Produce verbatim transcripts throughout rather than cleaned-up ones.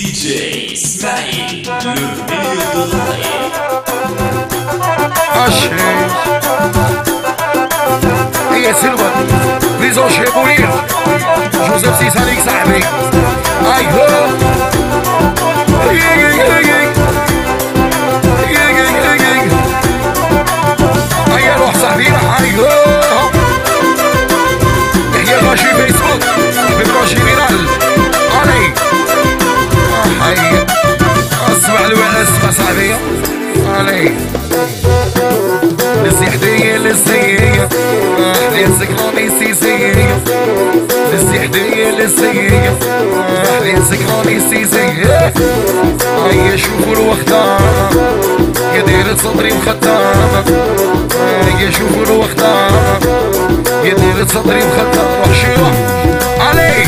دي اسماعيل le meilleur de l'oreille. Achei. هي سلوى بريزون شيبولير جوزيف سيساليك صاحبي. ايوه هيا روح صاحبي. ايوه هي غاشي فيسبوك ببروشي فيرال. علي هيا اسمع الوعد اسمع صاحبي. علي لسي حدايا لسي حدايا ذكراني سيزية. لسي حدايا لسي حدايا ذكراني سيزية. هيا شوفوا الوخدة يا دايرة صدري مخدامة. هيا شوفوا الوخدة يا دايرة صدري مخدامة. روح شيرة علي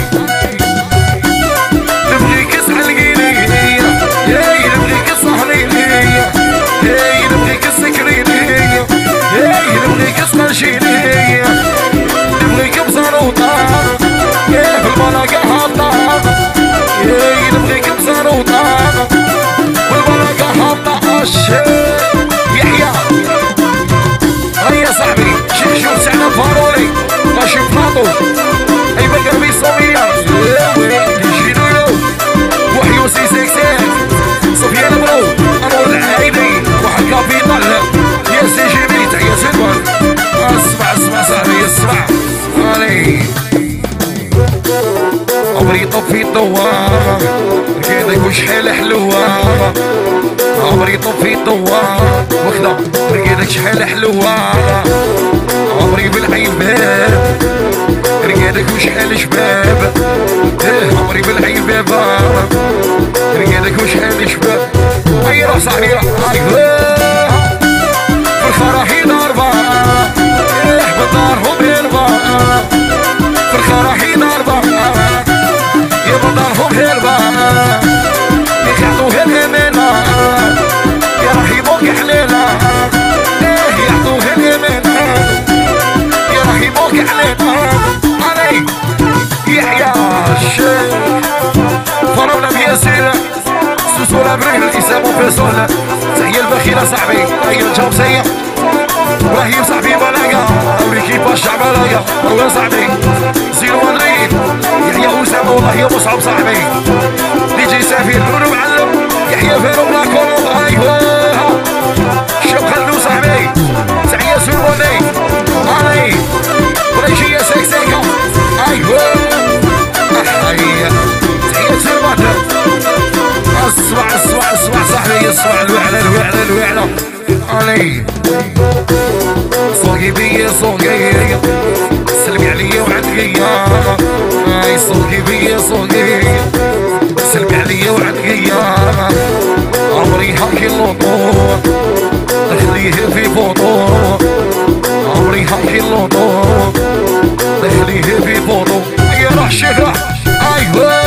نبغيك اسحلقيني ياي نبغيك اسهريني ياي نبغيك تسكريني ياي نبغيك تسمرشيني نبغيك بزروطة يا في البلاقة هابطة ياي نبغيك بزروطة والبلاقة هابطة. الشيء يحيى هيا صاحبي شوف شوف سعنا فارولي ماشي بلاطو اي بقربي صومية يجينو يو وحيو سي سيكسيك صفيان برو انور العايدي واحد كابيطال يا سي جيبي تحيا سلوان. اسمع اسمع صاحبي اسمع علي عمري طفي الدوار رقيدك وشحال حلوة. عمري طفي الدوار وخدا رقيدك شحال حلوة. عمري بالعين باب رقيدك وشحال شباب. عمري بالعين باب رقيدك وشحال شباب. هيا روح صاحبي روح. في الفرح ضربة بدارهم هربة. في الفرح ضربة يا بدارهم هربة. يعطوها اليمينة يا راح يبوك حليلة. يعطوها اليمينة يا راح يبوك حليلة. علي يحيى الشيخ فرمنا بياسين سوسولا بريل الإسامة فيصل. تحية البخيلة صاحبي. هيا الجو سيء ابراهيم صاحبي بلاقة وليكيبا الشعب بلاقة. الله صاحبي زيرو مدريد يحيى أسامة والله يا مصعب صاحبي. دي جي سفير نونو معلم يحيى فيرو بلا كولوب. ايوه شوف خلو صاحبي تحية سلموني علي بريشية سيكسيكا. ايوه هيا تحية سلموني. اسمع اسمع اسمع صاحبي اسمع الوعلة الوعلة الوعلة. علي صوقي بيا صوقي سلمي عليا وعدقيا. اي صوقي بيا صوقي سلمي عليا وعدقيا. عمري هاكي اللوطو دخليه في فوطو. عمري هاكي اللوطو دخليه في فوطو. يا روح شيخ ايوه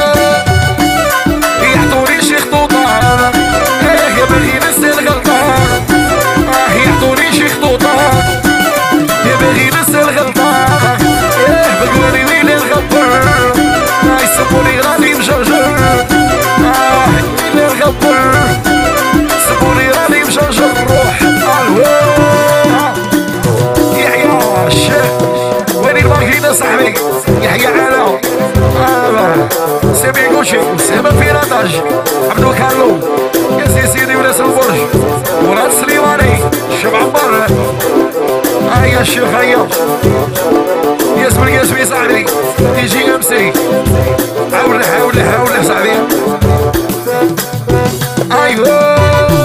يعطوني شي خطوطة يا باغي نسي الغلطة. يعطوني شي خطوطة يا باغي نسي الغلطة. ياه بقولي وين الغبر يسموني راني مجرجر. اه وين الغبر سموني راني مجرجر. روح الواه يحيى الشيخ وين الماكينة صاحبي. يحيى علا سامي كوشي وسامة فيراتاج عبدو كارلو يا سي سيدي ولاس البرج مراد سليماني الشيخ عمار. هيا الشيخ هيا ياسمن ياسمي صاحبي دي جي ام سي. حاول حاول حاول صاحبي. ايوه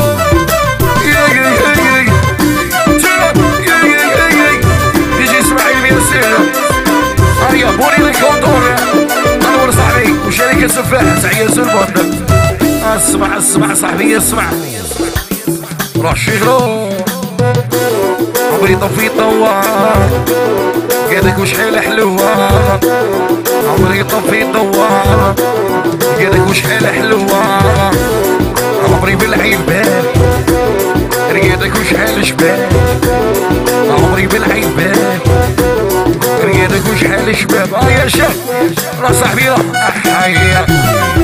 دي جي اسماعيل بياسين. هيا بوري الكونتور انور صاحبي وشركة سفاح تحية سلبون. اسمع اسمع صاحبي اسمع روح شيخلو. عمري طفي الدوار قالك وشحال حلوة. عمري طفي الدوار قالك وشحال حلوة. عمري بالعين بال رقيدك وشحال شباب. عمري بالعين بال رقيدك وشحال شباب. اه يا شيخ راه صاحبي راه حيا